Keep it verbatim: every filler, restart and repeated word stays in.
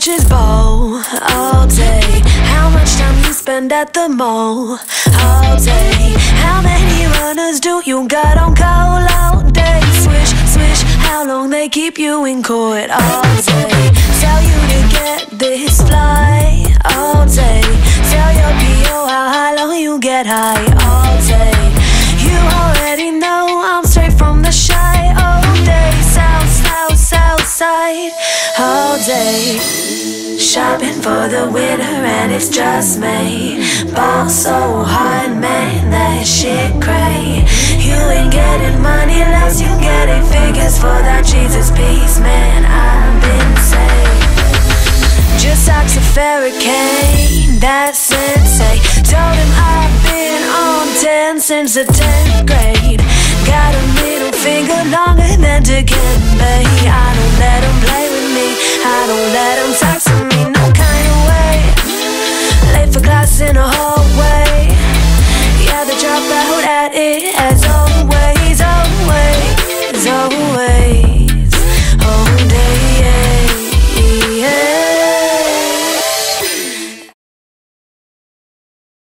bitches bowl all day. How much time you spend at the mall all day? How many runners do you got on call all day? Swish, swish, how long they keep you in court all day? Tell you to get this fly all day. Tell your P O how high long you get high all day. You already know I'm straight from the shy all day. South, south, south side all day. Shopping for the winter and it's just me. Ball so hard, man, that shit cray. You ain't getting money unless you getting figures for that Jesus piece, man, I've been saved. Just oxyferricane, that's sensei. Told him I've been on ten since the tenth grade. Got a middle finger longer than Dikembe. I don't let him play with